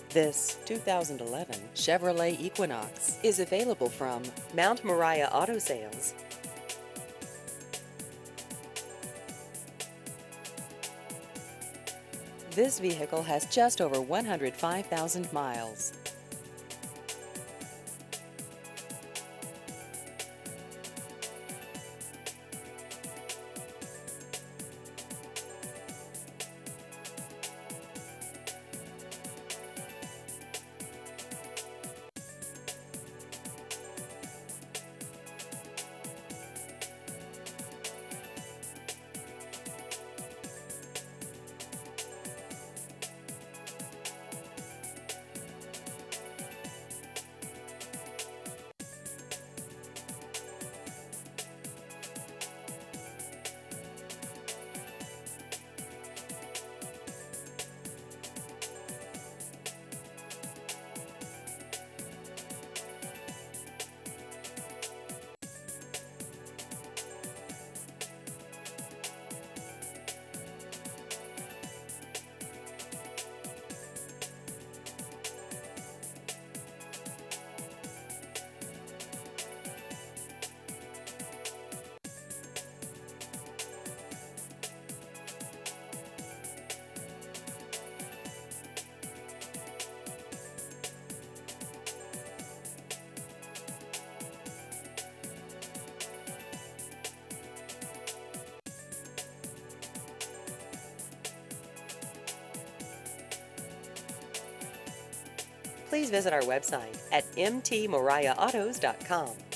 This 2011 Chevrolet Equinox is available from Mount Moriah Auto Sales. This vehicle has just over 105,000 miles. Please visit our website at mtmoriahautos.com.